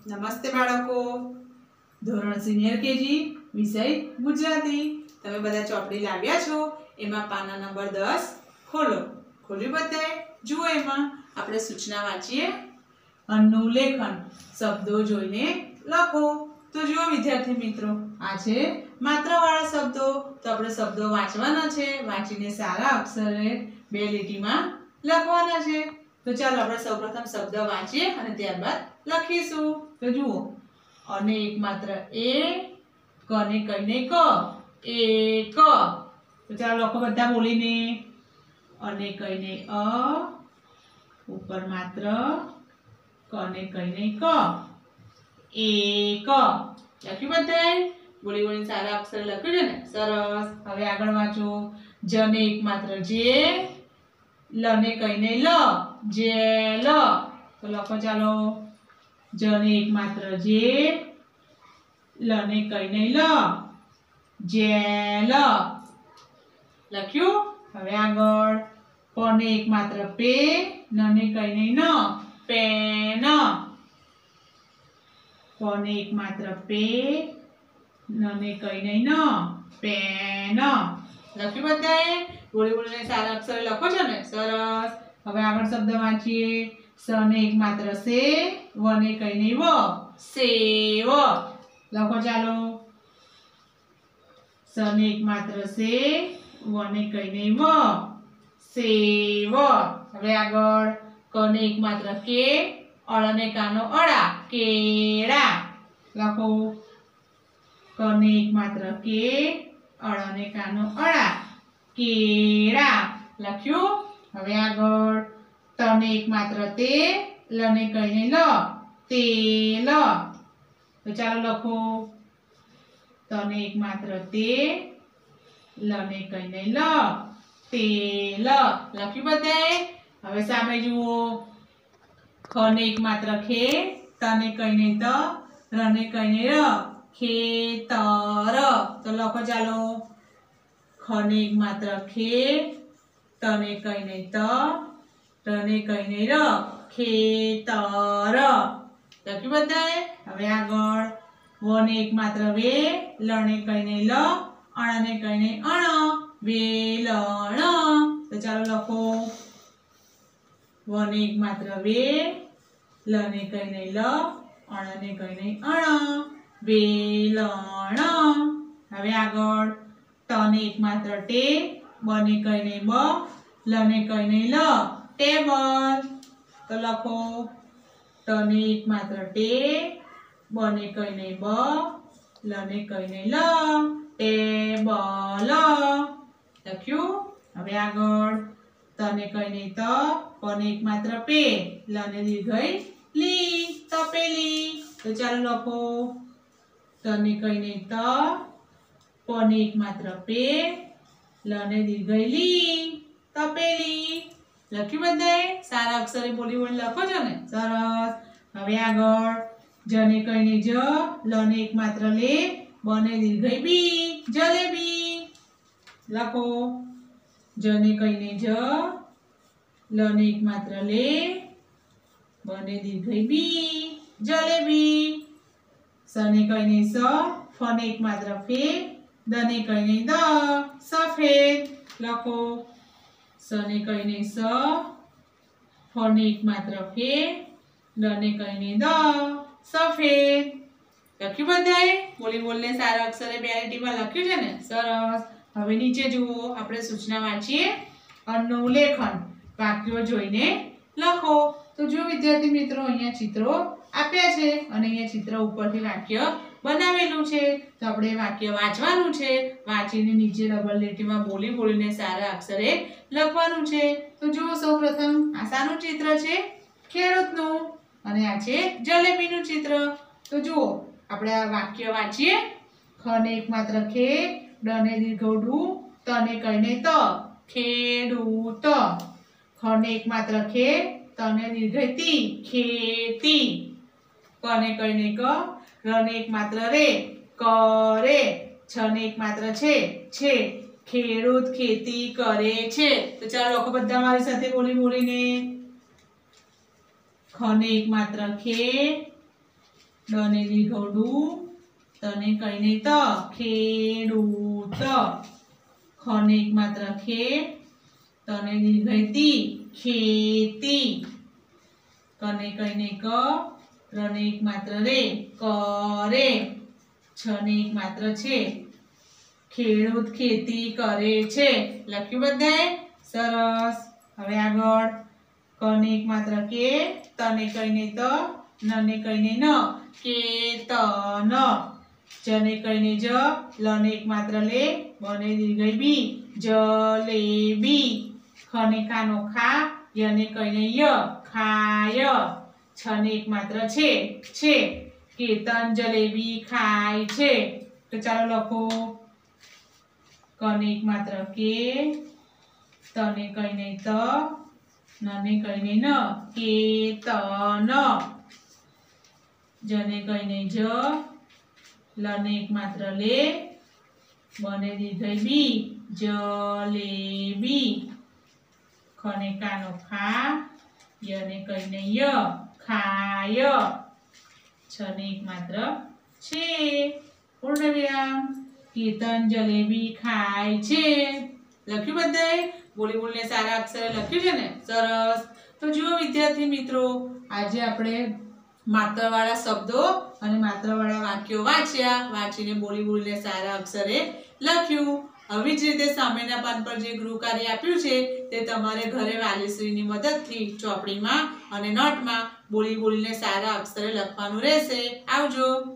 નમસ્તે બાળકો, ધોરણ સિનિયર કેજી વિષય ગુજરાતી. તમે બધા ચોપડી લાવ્યા છો? એમાં પાના નંબર 10 ખોલો. ખોલ્યું બધાએ? જુઓ, એમાં આપણે સૂચના વાંચીએ. અન્નનું લેખન, શબ્દો જોઈને લખો. તો જુઓ વિદ્યાર્થી મિત્રો, આ છે માત્રાવાળા શબ્દો. તો આપણે શબ્દો વાંચવાના છે. વાંચીને સારા અક્ષરે 2 લીટીમાં લખવાના છે. તો ચાલો આપણે સૌપ્રથમ શબ્દ વાંચીએ અને ત્યારબાદ લખીશું. તો જુઓ, અને એક માત્ર એ, કને કઈને ક, એક. તો ચાલો લખો બધા બોલીને. અને કઈને અ, ઉપર માત્ર, કને કઈને ક, એક. લખ્યું બધાએ? બોલી બોલીને સારા અક્ષર લખ્યું છે ને? સરસ. હવે આગળ વાંચો. જને એક માત્ર જે, લને કઈને લ, જેલ. તો લખો ચાલો. જને એક માત્ર જે, લને કઈને લ, જેલ. લખ્યું? હવે આગળ. પને એક માત્ર પે, નને કઈને ન, પેન. પને એક માત્ર પે, નને કઈને ન, પેન. લખ્યું બધાએ? બોલી બોલીને સારા અક્ષરે લખો છો ને? સરસ. હવે આગળ શબ્દ વાંચીએ. સને એક માત્ર સે, વને કઈને વ, સેવ. લખો ચાલો. સને એક માત્ર સે, વને કઈને વ, સેવ. હવે આગળ. કને એક માત્ર કે, અળને કાનો અળા, કેળા. લખો. કને એક માત્ર કે, અળને કાનો અળા, કેળા. લખ્યું? હવે આગળ. તને એક માત્ર તે, લને કઈને લ, તેલ. તો ચાલો લખો. તને એક માત્ર તે, લને કઈને લ, તેલ. લખ્યું બધાએ? હવે સામે જુઓ. ખને એક માત્ર ખે, તને કઈને ત, રને કઈને ર, ખેતર. તો લખો ચાલો. ખને એક માત્ર ખે, તને કઈને ત, રને કઈને ર, ખેતર. લખ્યું બધાએ? હવે આગળ. વને એક માત્ર વે, લને કઈને લ, અણને કઈને અણ, વેલણ. તો ચાલો લખો. વને એક માત્ર વે, લને કઈને લ, અણને કઈને અણ, વેલણ. હવે આગળ. તને એક માત્ર ટે, બને કઈને બ, લને કઈને લ, ટેબલ. તો લખો. તને એક માત્ર ટે, બને કઈને બ, લને કઈને લ, ટેબલ. લખ્યું? હવે આગળ. તને કઈને ત, પને એક માત્ર પે, લને દીર્ઘઈ લી, તપેલી. તો ચાલો લખો. તને કઈને ત, પને એક માત્ર પે, લને દીર્ઘઈ લી, તપેલી. લખ્યું બધાએ? સારા અક્ષરે બોલી બોલી લખો છો ને? સરસ. હવે આગળ. જને કઈને જ, લને એક માત્ર લે, બને દીર્ઘઈ બી, જલેબી. લખો. જને કઈને જ, લને એક માત્ર લે, બને દીર્ઘઈ બી, જલેબી. સને કઈને સ, ફને એક માત્ર ફે, દને કઈને દ, સફેદ. લખો. સને કઈને સ, ફને એક માત્ર ફે, દને કઈને દ, સફેદ. લખ્યું બધાએ? બોલી બોલીને સારા અક્ષરે 2 લીટીમાં લખ્યું છે ને? સરસ. હવે નીચે જુઓ, આપણે સૂચના વાંચીએ. અન્નનું લેખન, વાક્યો જોઈને લખો. તો જો વિદ્યાર્થી મિત્રો, અહીંયા ચિત્રો આપ્યા છે અને અહીંયા ચિત્ર ઉપરથી વાક્ય બનાવેલું છે. તો આપણે વાક્ય વાંચવાનું છે. વાંચીને નીચે ડબલ લીટીમાં બોલી બોલીને સારા અક્ષરે લખવાનું છે. તો જુઓ, સૌપ્રથમ આ શાનું ચિત્ર છે? ખેડૂતનું. અને આ છે જલેબીનું ચિત્ર. તો જુઓ, આપણે આ વાક્ય વાંચીએ. ખને એક માત્ર ખે, ડને દીર્ઘ ડુ, તને કઈને ત, ખેડૂત. ખને એક માત્ર ખે, તને દીર્ઘ તી, ખેતી. કને કઈને ક, રને એક માત્ર રે, કરે. છને એક માત્ર છે, ખેડૂત ખેતી કરે છે. તો ચાલો લખો બધા મારી સાથે બોલી બોલીને. ખને એક માત્ર ખે, ડ ને દીર્ઘ ડુ, ત ને કઈ નહીં ત, ખેડૂત. ખ ને એક માત્ર ખે, ત ને દીર્ઘ તી, ખેતી. ક ને કઈ નહીં ક, ર ને એક માત્ર રે, કરે. છ ને એક માત્ર છે, ખેડૂત ખેતી કરે છે. લખ્યું બધાએ? સરસ. હવે આગળ ક ને એક માત્ર કે, ત ને કઈ નહીં ત, ન ને કઈ નહીં ન, કેતન. જ ને કઈ નહીં જ, લ ને એક માત્ર લે, બ ને દીર્ઘ બી, જલેબી. ખ ને ખાનો ખા, ય ને કઈ નહીં ય, ખાય. છ ને એક માત્ર છે, કેતન જલેબી ખાય છે. તો ચાલો લખો. ક ને એક માત્ર કે, ત ને કઈ નહીં ત, ન ને કઈ નહીં ન, કેતન. જ ને કઈ નહીં જ, લ ને એક માત્ર લે, બ ને દીર્ઘ બી, જલેબી. ખ ને કાનો ખા, ય ને કઈ નહીં ય, ખાય. છ ને એક માત્ર છે. પૂર્ણ વિરામ. કેતન જલેબી ખાય છે. લખ્યું બધાએ? બોલી બોલીને સારા અક્ષરે લખ્યું છે ને? સરસ. તો જુઓ વિદ્યાર્થી મિત્રો, આજે આપણે માત્રાવાળા શબ્દો અને માત્રાવાળા વાક્યો વાંચીને બોલી બોલીને સારા અક્ષરે લખ્યું. આવી જ રીતે સામેના પાન પર જે ગૃહ કાર્ય આપ્યું છે તે તમારે ઘરે વાલીશ્રીની મદદથી ચોપડીમાં અને નોટમાં બોલી બોલીને સારા અક્ષરે લખવાનું રહેશે. આવજો.